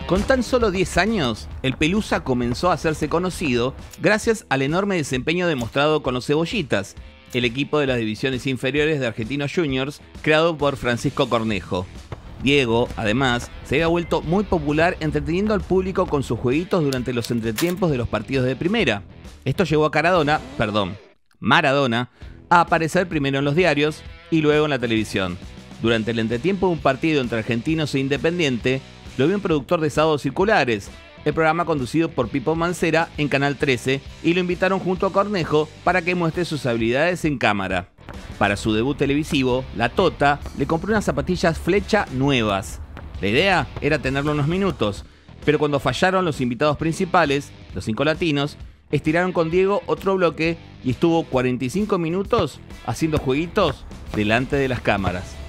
Con tan solo 10 años, el Pelusa comenzó a hacerse conocido gracias al enorme desempeño demostrado con los Cebollitas, el equipo de las divisiones inferiores de Argentinos Juniors, creado por Francisco Cornejo. Diego, además, se había vuelto muy popular entreteniendo al público con sus jueguitos durante los entretiempos de los partidos de primera. Esto llevó a Maradona, a aparecer primero en los diarios y luego en la televisión. Durante el entretiempo de un partido entre Argentinos e Independiente, lo vio un productor de Sábados Circulares, el programa conducido por Pipo Mancera en Canal 13, y lo invitaron junto a Cornejo para que muestre sus habilidades en cámara. Para su debut televisivo, la Tota le compró unas zapatillas Flecha nuevas. La idea era tenerlo unos minutos, pero cuando fallaron los invitados principales, los 5 latinos, estiraron con Diego otro bloque y estuvo 45 minutos haciendo jueguitos delante de las cámaras.